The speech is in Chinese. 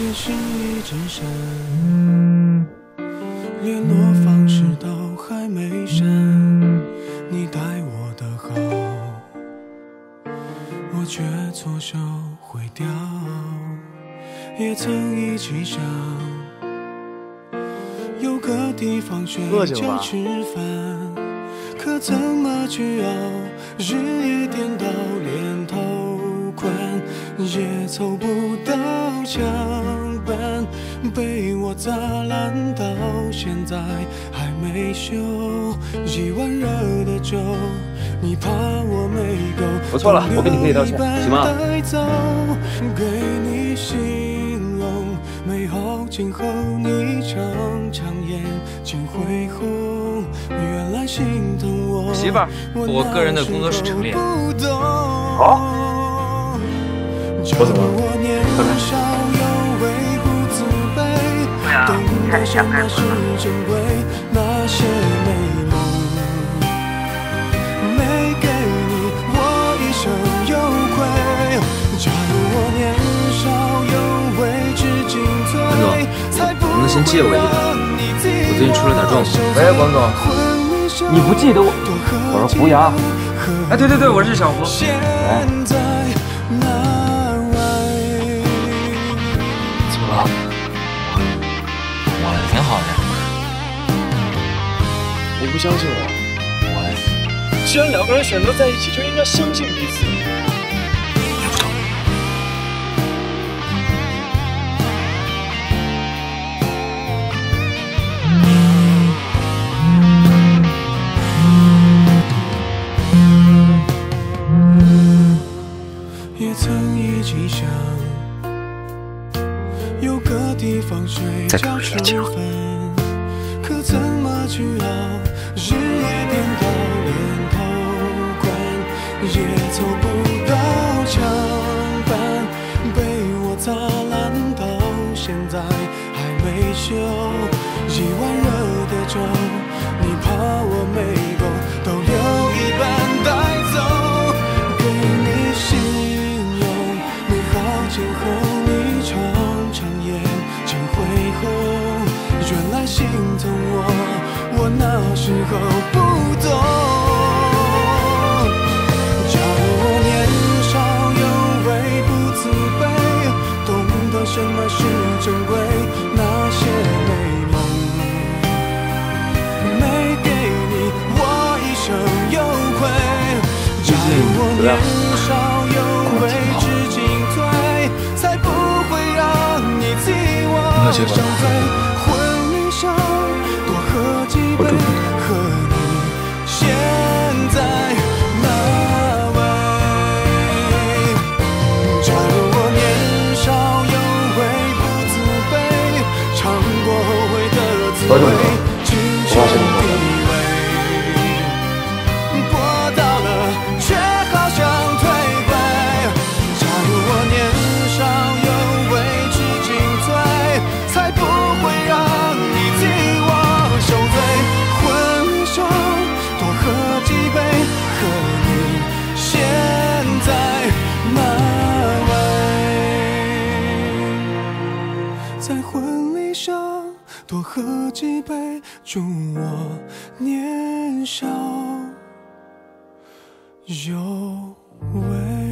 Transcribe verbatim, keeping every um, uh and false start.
也心一直闪，联络方式都还没删，你待我的好，我却错手毁掉。也曾一起想有个地方睡觉吃饭，可怎么去熬，日夜颠倒，连头款也凑不到墙板，被我砸烂到现在还没修。一碗热的粥，你怕我没够， 我错了，我跟你可以道歉，行吗？ 给你形容美好，今后你常常眼睛会红，原来心疼我媳妇儿，我个人的工作室成立。 好，我怎么了？看看。 对啊，看想干什么？ 安总，能不能先借我一把？我最近出了点状况。 喂，王总，你不记得我？我是胡杨。 哎，对对对，我是小胡。 喂。怎么了？ 我挺好的。 你不相信我？我，既然两个人选择在一起，就应该相信彼此。 也曾一起想有个地方睡觉吃饭，可怎么去熬，日夜颠倒，连头款也凑不到墙板，被我砸烂到现在还没修。一碗热的粥，你怕我没够，都留一半带走，给你形容美好，今后你常常眼睛会红，原来心疼我，我那时候不懂。假如我年少有为不自卑，懂得什么是珍贵，那些美梦没给你，我一生有愧。假如我年少有为知进退，才不会让你替我受罪。婚礼上多喝几杯，和你现在那位。假如我年少有为不自卑，尝过后悔的滋味，金钱地位博到了，却好像退回。假如我年少有为知进退，才不会让你替我受罪。婚礼上多喝几杯，和你现在那位。在婚礼上多喝几杯，祝我年少有为。